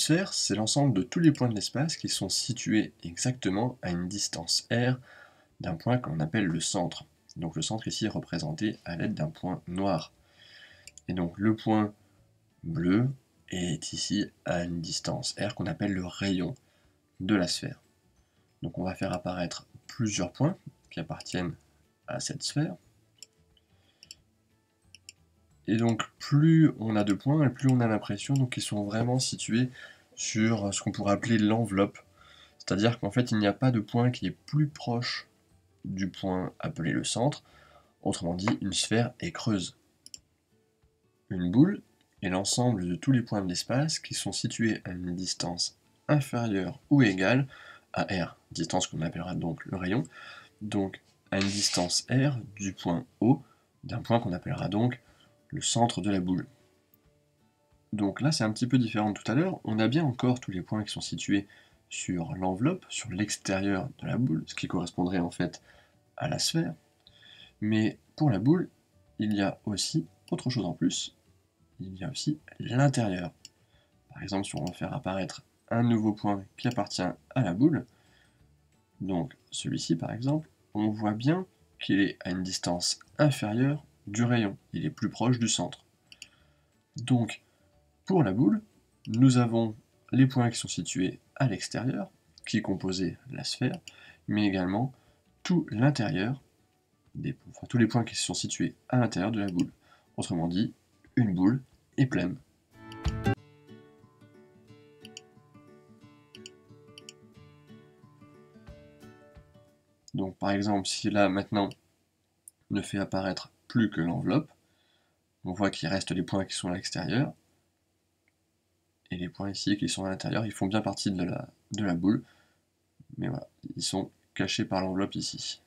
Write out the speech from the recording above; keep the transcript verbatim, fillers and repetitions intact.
sphère, c'est l'ensemble de tous les points de l'espace qui sont situés exactement à une distance r d'un point qu'on appelle le centre. Donc le centre ici est représenté à l'aide d'un point noir. Et donc le point bleu est ici à une distance r qu'on appelle le rayon de la sphère. Donc on va faire apparaître plusieurs points qui appartiennent à cette sphère. Et donc plus on a de points, et plus on a l'impression qu'ils sont vraiment situés sur ce qu'on pourrait appeler l'enveloppe. C'est-à-dire qu'en fait il n'y a pas de point qui est plus proche du point appelé le centre. Autrement dit, une sphère est creuse. Une boule est l'ensemble de tous les points de l'espace qui sont situés à une distance inférieure ou égale à r, distance qu'on appellera donc le rayon, donc à une distance r du point O, d'un point qu'on appellera donc le centre de la boule. Donc là c'est un petit peu différent de tout à l'heure, on a bien encore tous les points qui sont situés sur l'enveloppe, sur l'extérieur de la boule, ce qui correspondrait en fait à la sphère, mais pour la boule, il y a aussi autre chose en plus, il y a aussi l'intérieur. Par exemple, si on veut faire apparaître un nouveau point qui appartient à la boule, donc celui-ci par exemple, on voit bien qu'il est à une distance inférieure du rayon, il est plus proche du centre. Donc, pour la boule, nous avons les points qui sont situés à l'extérieur, qui composaient la sphère, mais également tout l'intérieur, des, enfin, tous les points qui sont situés à l'intérieur de la boule. Autrement dit, une boule est pleine. Donc par exemple, si là maintenant ne fait apparaître plus que l'enveloppe, on voit qu'il reste les points qui sont à l'extérieur, et les points ici qui sont à l'intérieur, ils font bien partie de la, de la boule, mais voilà, ils sont cachés par l'enveloppe ici.